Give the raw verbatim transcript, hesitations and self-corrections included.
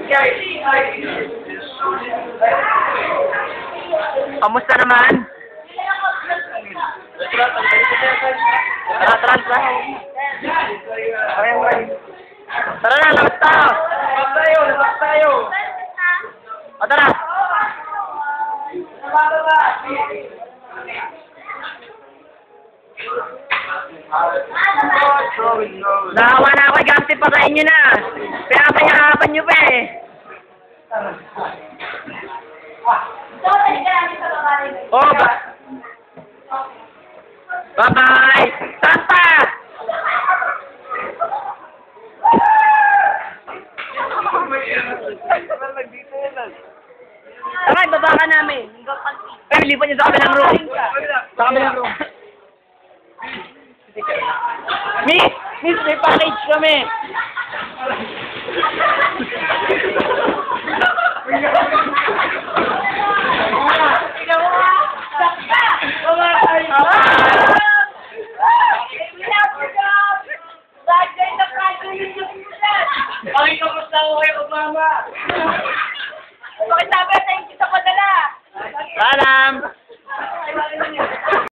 Kamusta naman? Tara, tara, tara. Tara na, labas tayo. Labas tayo, labas tayo. O, tara. Nakawa na ako, gamit patayin nyo na. Pinapayakapan nyo pa eh. Oh, ba? Bye-bye! Santa! Tara, baba ka namin. Eh, lipat niyo sa kabilang room. Sa kabilang room. Miss! Miss, may package kami! Ay, kamusta ko kayo, mama? Bakit sabi, thank you sa padala? Sana!